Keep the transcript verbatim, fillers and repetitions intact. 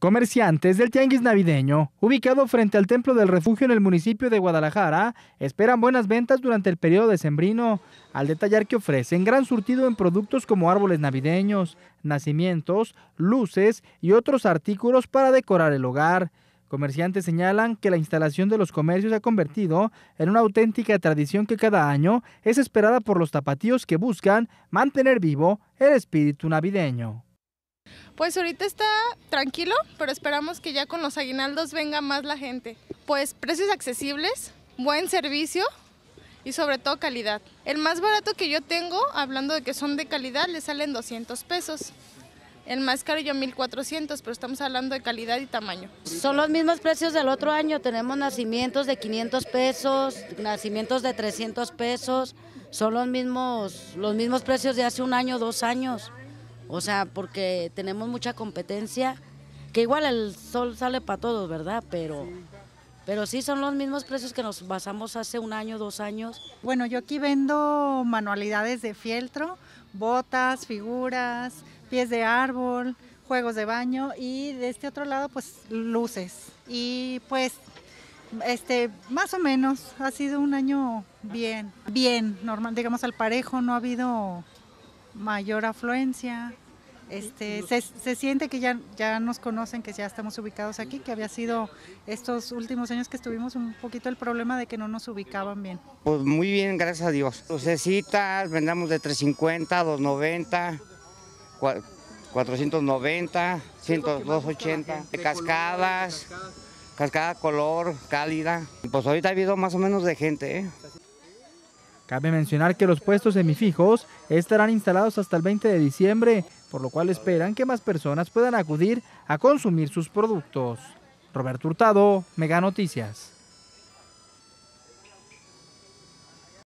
Comerciantes del Tianguis Navideño, ubicado frente al Templo del Refugio en el municipio de Guadalajara, esperan buenas ventas durante el periodo decembrino, al detallar que ofrecen gran surtido en productos como árboles navideños, nacimientos, luces y otros artículos para decorar el hogar. Comerciantes señalan que la instalación de los comercios se ha convertido en una auténtica tradición que cada año es esperada por los tapatíos que buscan mantener vivo el espíritu navideño. Pues ahorita está tranquilo, pero esperamos que ya con los aguinaldos venga más la gente. Pues precios accesibles, buen servicio y sobre todo calidad. El más barato que yo tengo, hablando de que son de calidad, le salen doscientos pesos. El más caro yo mil cuatrocientos, pero estamos hablando de calidad y tamaño. Son los mismos precios del otro año, tenemos nacimientos de quinientos pesos, nacimientos de trescientos pesos, son los mismos, los mismos precios de hace un año, dos años. O sea, porque tenemos mucha competencia, que igual el sol sale para todos, ¿verdad? Pero, pero sí son los mismos precios que nos basamos hace un año, dos años. Bueno, yo aquí vendo manualidades de fieltro, botas, figuras, pies de árbol, juegos de baño y de este otro lado pues luces. Y pues este más o menos ha sido un año bien, bien, normal, digamos al parejo, no ha habido mayor afluencia, este, se, se siente que ya, ya nos conocen, que ya estamos ubicados aquí, que había sido estos últimos años que estuvimos un poquito el problema de que no nos ubicaban bien. Pues muy bien, gracias a Dios. Lucecitas, vendamos de tres cincuenta, dos noventa, cuatrocientos noventa, dos ochenta, cascadas, cascada color, cálida. Pues ahorita ha habido más o menos de gente, ¿eh? Cabe mencionar que los puestos semifijos estarán instalados hasta el veinte de diciembre, por lo cual esperan que más personas puedan acudir a consumir sus productos. Roberto Hurtado, Mega Noticias.